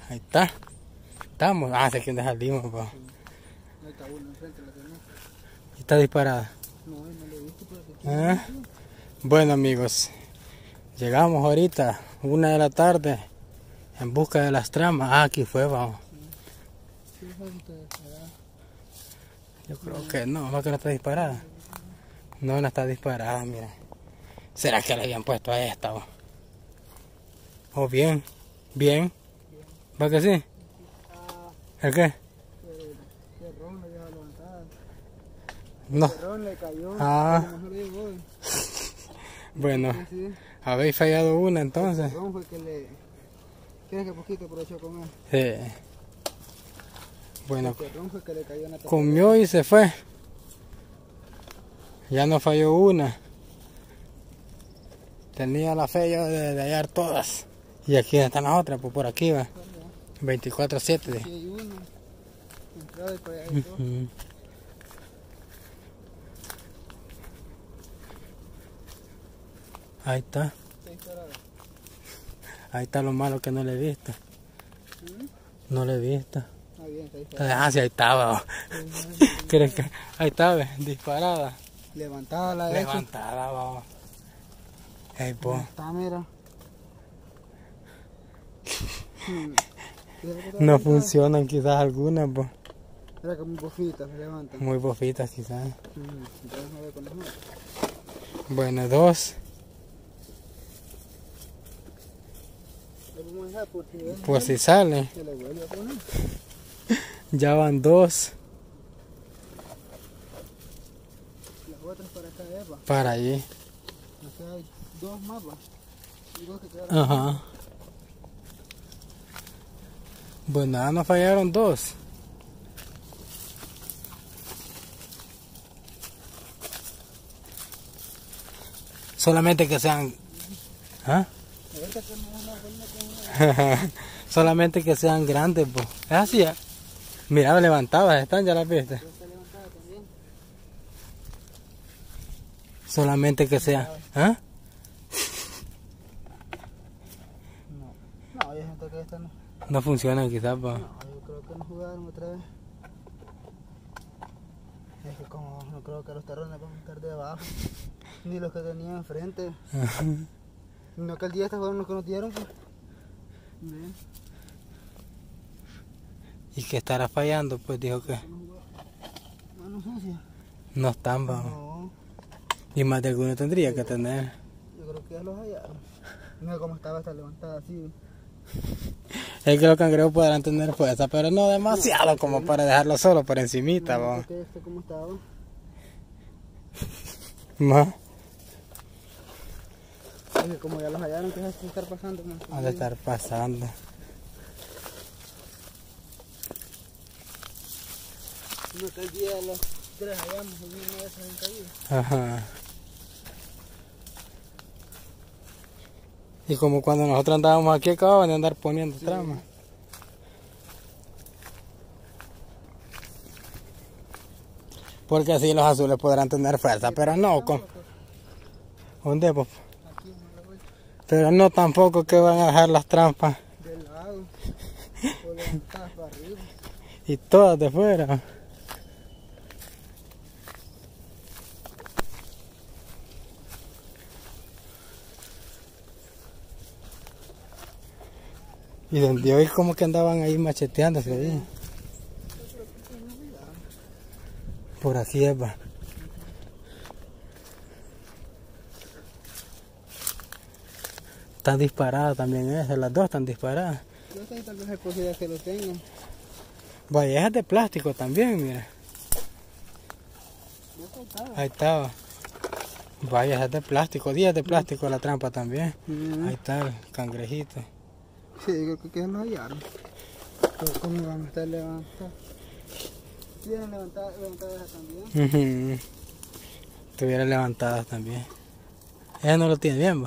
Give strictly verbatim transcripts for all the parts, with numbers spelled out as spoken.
Ahí está. Estamos. Ah, sé quién salimos, pa. Sí. Ahí está uno enfrente de la tenés. Está disparada. No, no le he visto, pero que ¿Ah? Bueno, amigos. Llegamos ahorita, una de la tarde, en busca de las tramas. Ah, aquí fue, vamos. Sí, sí, está disparada. Yo creo no. que no, no que no está disparada. No, no está disparada, mira. ¿Será que le habían puesto a esta? ¿O oh, bien? ¿Bien? ¿Va que sí? Ah, ¿El qué? el cerrón le dejó levantada. No. El cerrón le cayó. Ah. A lo mejor llegó. Bueno, Sí, sí. habéis fallado una entonces. El cerrón fue que le... ¿Quieres que poquito aprovechó con él? Sí. Bueno, el cerrón fue que le cayó en la comió y se fue. Ya no falló una. Tenía la fe yo de, de hallar todas. Y aquí están las otras, pues por aquí va. veinticuatro siete. Aquí hay uno. Entrada y por allá hay dos. Uh-huh. Ahí está. Ahí está lo malo que no le he visto. ¿Mm? No le he visto. Ah, bien, está disparada. Ah, sí, ahí estaba. ¿Crees que? Ahí estaba, disparada. Levantada la Levantada, vamos. Ey, po. Está, mira. No funcionan quizás algunas, pues. Era como bofitas, se levantan. Muy bofitas quizás. Mm, entonces no ve con las manos. Bueno, dos. Por si, por si sale. Se le vuelve a poner. Ya van dos. Las otras para acá, Eva. Para allí. Acá hay dos mapas. Y dos que quedaron. Ajá. Bueno, ya nos fallaron dos. Solamente que sean... ¿Ah? Solamente que sean grandes, pues. Es así, ¿eh? Mira, levantadas están, ya las viste. Solamente que sean... ¿Ah? No, no, hay gente que esta no... No funcionan quizás, pues. No, yo creo que no jugaron otra vez. Es que como no creo que los terrones van a estar de abajo. Ni los que tenían enfrente. No, que el día estos fueron los que nos dieron, pues. Bien. Y que estará fallando, pues dijo que Mano sucia. no están, vamos. No. Y más de alguno tendría que tener. Yo creo que ya los hallaron. Mira cómo estaba esta levantada así. Es que los cangrejos podrán tener fuerza, pero no demasiado no, como sí. Para dejarlo solo por encimita, no, vamos. Este cómo estaba. ¿Más? Es que como ya los hallaron, que es de estar pasando. Ha de estar pasando. No, que el día los tres hallamos, el mismo de esas han caído. Ajá. Y como cuando nosotros andábamos aquí, acababan de andar poniendo sí. Tramas. Porque así los azules podrán tener fuerza, sí, pero no con... ¿Dónde, pues? Aquí, pero no tampoco que van a dejar las trampas. Del lado, o levantadas para arriba. Y todas de fuera. Y donde hoy como que andaban ahí macheteándose ahí. Por aquí es, va. Están disparadas también esas, las dos están disparadas. Yo sé que tal vez hay posibilidad que lo tengan. Vaya, esas de plástico también, mira. Ahí estaba. Vaya, esas de plástico, diez de plástico la trampa también. Uh-huh. Ahí está el cangrejito. Sí, yo creo que ya lo hallaron. ¿Cómo van a estar levantadas? ¿Tienen levantadas, levantadas también? Uh-huh. Estuvieran levantadas también. Ella no lo tiene bien, ¿va?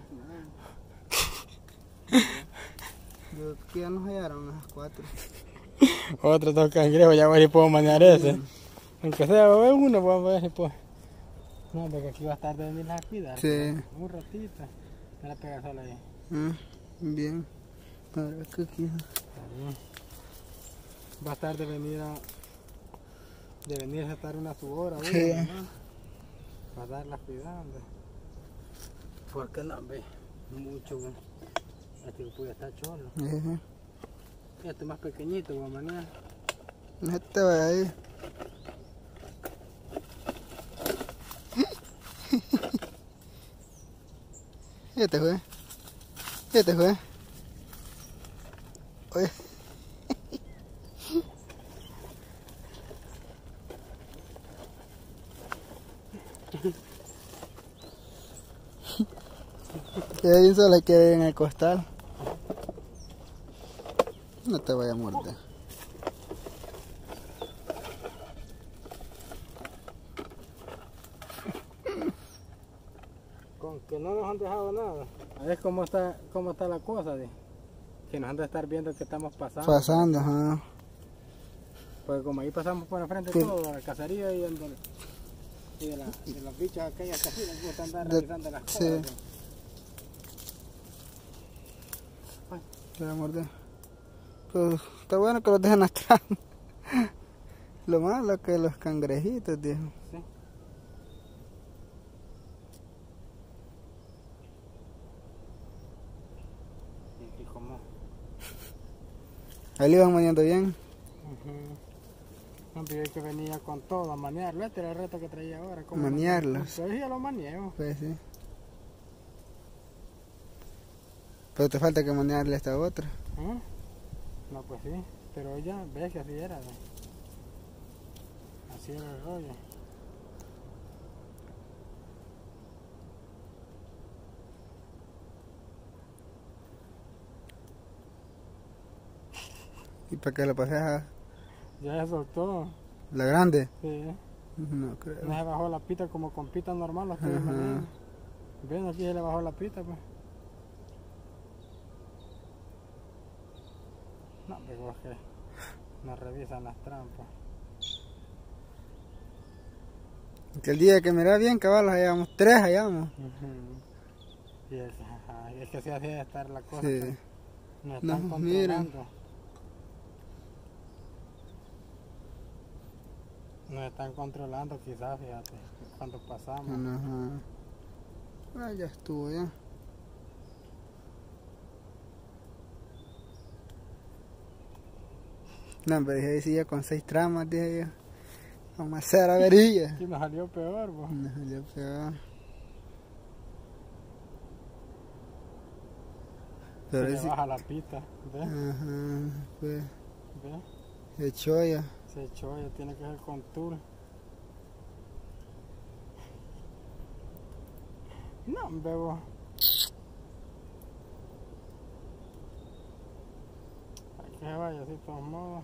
Yo creo que ya nos hallaron las cuatro. Otros dos cangrejos, ya voy a ver si puedo manejar ese. Uh-huh. Aunque sea uno, vamos a ver si puedo. No, porque aquí va a estar de venirla a cuidar. Sí. Un ratito. Me la pega sola ahí. Ah, bien. A ver, ¿qué aquí? Va a estar de venir a... De venir a estar una su hora, Sí. ¿no? Va a estarla cuidando. Porque no, ve, mucho, güey. Este puede estar cholo. Ujú. Este más pequeñito, güey, mañana. Este va ahí. Este fue. Este fue. Oye. Queda bien sola que en el costal. No te vaya a morder. Con que no nos han dejado nada. A ver cómo está, cómo está la cosa, de que nos han de estar viendo que estamos pasando. Pasando, ajá. Porque como ahí pasamos por enfrente Sí. de todo, la cacería y, el, y de, la, de los bichos aquellas que así les gusta andar De- revisando las sí. cosas. de- Te va a morder. Pues está bueno que los dejen atrás. Lo malo es que los cangrejitos, dijo. Sí. Y, y como... Ahí le iban maniando bien. No, pero yo que venía con todo a manearlo. Este era el reto que traía ahora. ¿cómo Manearlos. Pero ya lo maneo. Pues sí. Pero te falta que manearle a esta otra. ¿Ah? No, pues sí. Pero ya ves que así era. ¿no? Así era el rollo. ¿Y para qué lo pases a Ya se soltó. la grande? Sí. No creo. No se bajó la pita como con pita normal. Los que Ajá. manejan. Ven, aquí se le bajó la pita, pues. No, pero es que nos revisan las trampas. Que el día que mirá bien, caballos, allá vamos. Tres allá vamos. Ujú. Y es, ajá, y es que así así debe estar la cosa. Sí. pues. Nos No, están miren. controlando. Nos están controlando quizás, fíjate, cuando pasamos. Ajá. Ah, ya estuvo ya. No, pero dije ahí sí ya con seis tramas, dije yo. Vamos a hacer avería. Y nos salió peor, vos. No salió peor. Se Pero le sí. baja la pita, ¿ves? Ajá, pues. ¿Ves? De choya. Se echó, ya tiene que ser con tour. No, bebo. Hay que se vaya así de todos modos.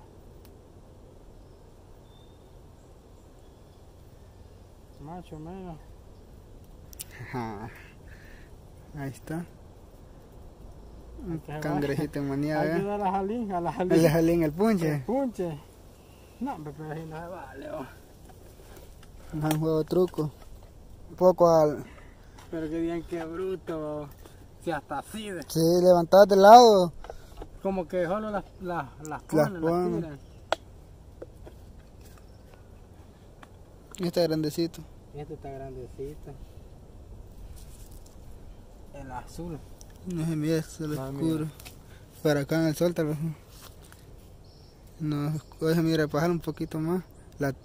Macho menos. Ajá. Ahí está. Hay Un que se cangrejito Hay que maniado, ¿eh? dar a la jalín, a la jalín. El jalín, el punche. Punche. No, hombre, pero así no se vale, oh. Un juego de truco. Un poco al. Pero que bien que bruto. Si hasta así de. Sí, levantar de lado. Como que solo las, las, las Las ponen, las ponen. tiran. Este grandecito. Este está grandecito. El azul. No se mira, se lo No, oscuro. Para acá en el sol tal vez. No, se mira bajar un poquito más. La,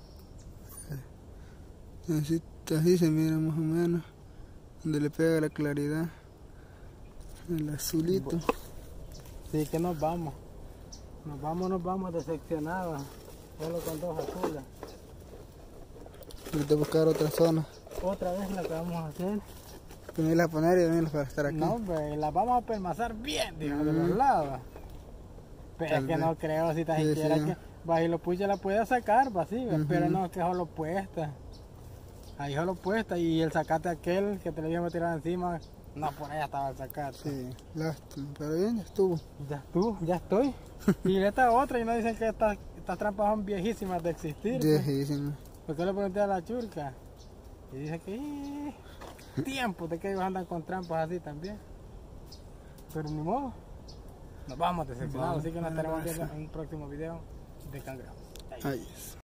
así, así se mira más o menos. Donde le pega la claridad. El azulito. Sí, que nos vamos. Nos vamos, nos vamos decepcionados. Solo con dos azules. Hay que buscar otra zona. Otra vez la que vamos a hacer. Venirla a poner y venirla para estar aquí. No, hombre, la vamos a permazar bien, dijo, de los Mm. lados. Pero Tal es que vez. no creo, si tan Sí, siquiera sí. que va y lo pucha la puede sacar, va así, Ujú. pero no, que solo puesta. Ahí solo puesta y el sacate aquel que te le íbamos a tirar encima, no, por allá estaba el sacate. Sí, lástima. Pero bien, ya estuvo. Ya estuvo, ya estoy. Y esta otra, y no dicen que estas, estas trampas son viejísimas de existir. pues. Viejísimo. Porque le pregunté a la churca y dice que "Eh, tiempo de que ellos andan con trampas así también. Pero ni modo. Nos vamos decepcionados, Vamos, así que nos bueno, estaremos gracias. viendo en un próximo video de cangrejo. Ahí es.